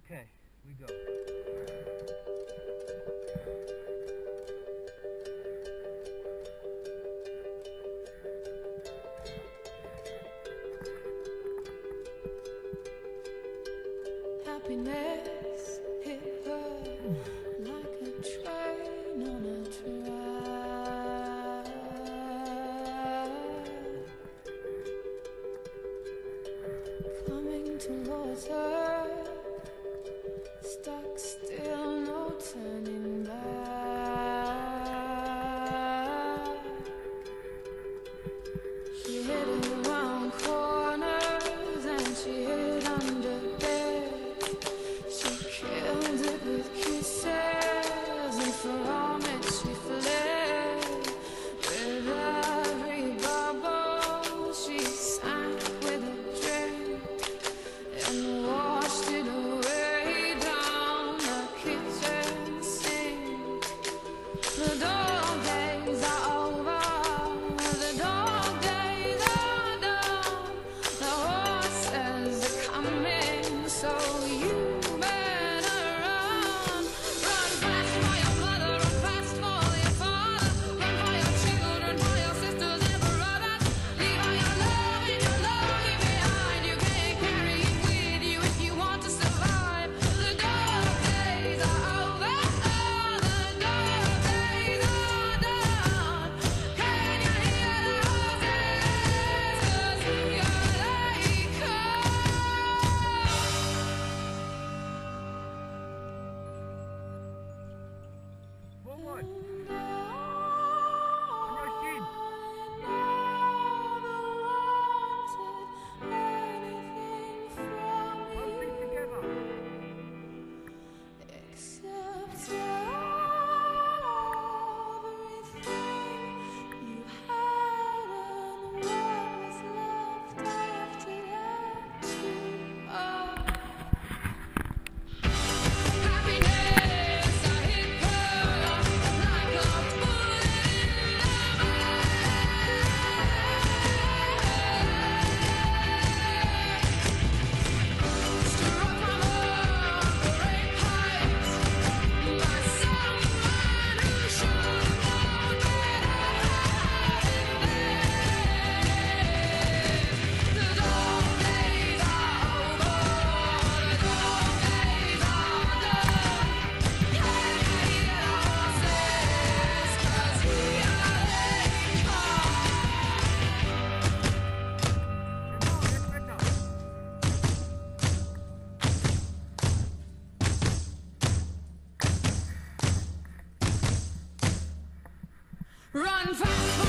Okay, we go. Happiness hit her like a train on a track, coming towards her, stuck still, no turning back. She hid around corners and she hid under beds. She killed it with kisses, and from it she fled. With every bubble she sank with a drink and washed it away down the kitchen sink. The dog days are over, the dog days are done. The horses are coming, so you better run. Run fast for your mother, run fast for your father, run for your children, for your sisters and brothers. Leave all your love and your longing behind. You can't carry it with you if you want to survive. The dog days are over, the dog days are done. Can you hear the horses? 'Cause here they come. Forward! Closely together. Except everything you had and what was left after that too. Happiness, I hit her like a bullet in the struck from operating heights by someone who should have known better. The dog days are over, the dog days are done. Can you hear the horses? 'Cause here they come. Run fast.